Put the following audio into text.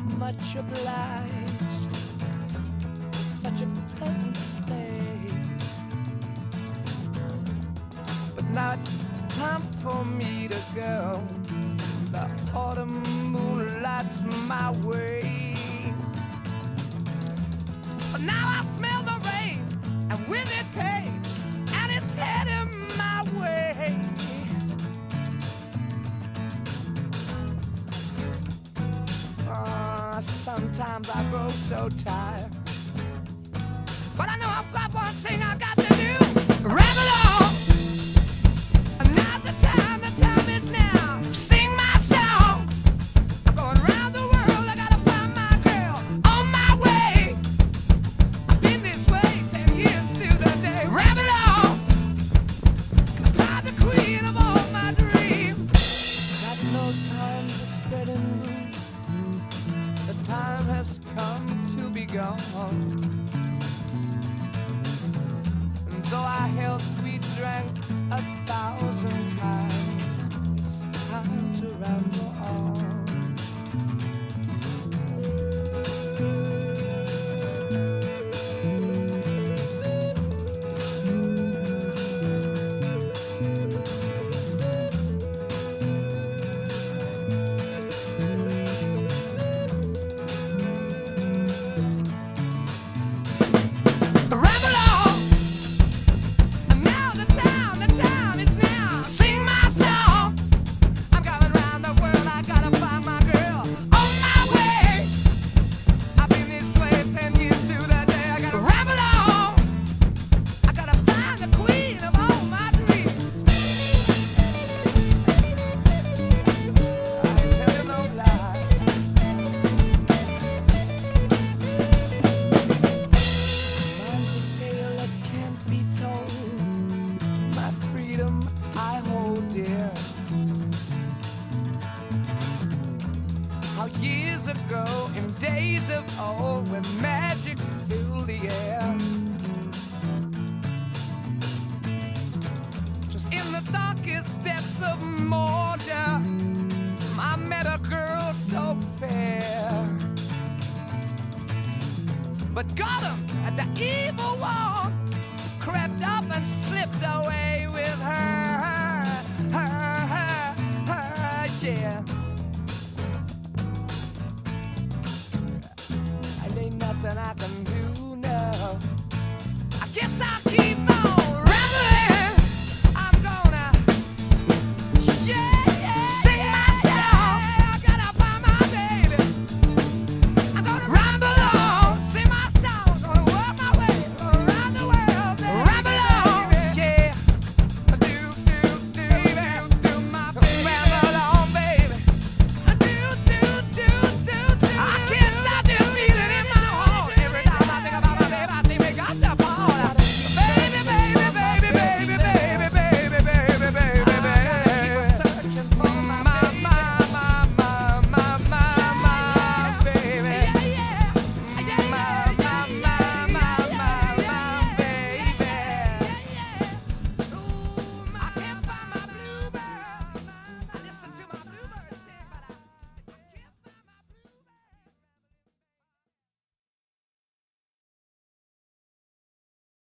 much obliged. It's such a pleasant stay. But now it's time for me to go. The autumn moonlight's my way. But now I smell the rain, and with it pain, and it's heading my way. Sometimes I grow so tired, but I know I've got one thing I've got to do. Revel on. Now's the time is now. Sing my song. I'm going round the world, I gotta find my girl. On my way. I've been this way 10 years to the day. Revel on. I'm the queen of all my dreams. Got no time for spreading rumors. The time has come to be gone. And though our health we drank 1,000 times, it's time to ramble on. Years ago, in days of old, when magic filled the air, just in the darkest depths of Mordor, I met a girl so fair. But Gollum, the evil one, crept up and slipped away with her, yeah. Ain't nothing I can do.